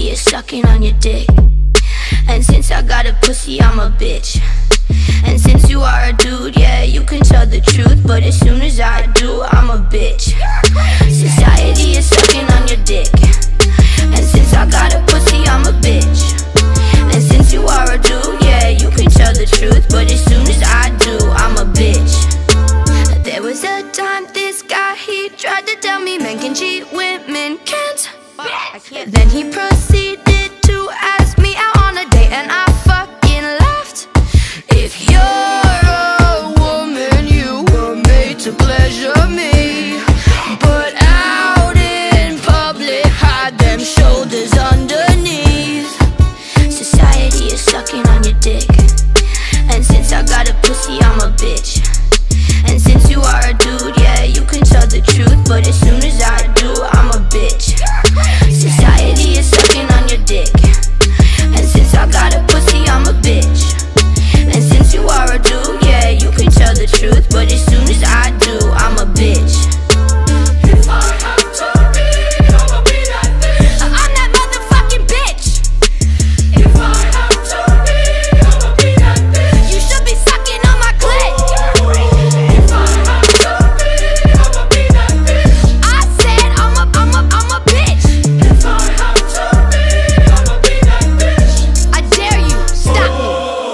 Society is sucking on your dick. And since I got a pussy, I'm a bitch. And since you are a dude, yeah, you can tell the truth. But as soon as I do, I'm a bitch. Society is sucking on your dick. And since I got a pussy, I'm a bitch. And since you are a dude, yeah, you can tell the truth. But as soon as I do, I'm a bitch. There was a time this guy, he tried to tell me men can cheat, women can't. Then he proceeded to ask me out on a date, and I fucking laughed. If you're a woman, you were made to pleasure me, but out in public, hide them shoulders underneath. Society is sucking on your dick. And since I got a pussy, I'm a bitch. And since you are a dude, yeah, you can tell the truth. But as soon as I do, I'm a bitch. Society is sucking on your dick. And since I got a pussy, I'm a bitch. And since you are a dude, yeah, you can tell the truth. But as soon as I do, I'm a bitch. If I have to be, I'ma be that bitch. I'm that motherfucking bitch. If I have to be, I'ma be that bitch. You should be sucking on my clit. If I have to be, I'ma be that bitch. I said I'm a bitch. If I have to be, I'ma be that bitch. I dare you, stop me.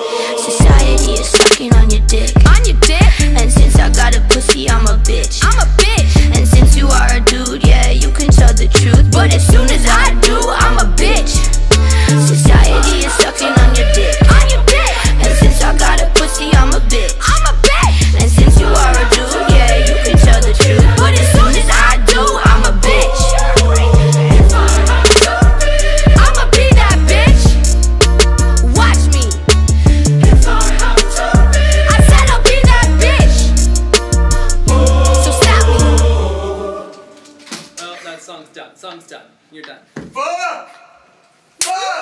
Society is sucking on your dick. On your dick? And since I got a pussy, I'm a bitch. I'm a bitch. And since you are a dude, yeah, you can tell the truth. But as soon as I do, I'm a bitch. Society is sucking on your dick. On your dick. And since I got a pussy, I'm a bitch. I'm a bitch. And since you are a dude, yeah, you can tell the truth. But as soon as I do, I'm a bitch. If I have to be, I'ma be that bitch. Watch me. If I have to be, I said I'll be that bitch. So stop me. Well, that song's done. Song's done. You're done. Fuck! Fuck!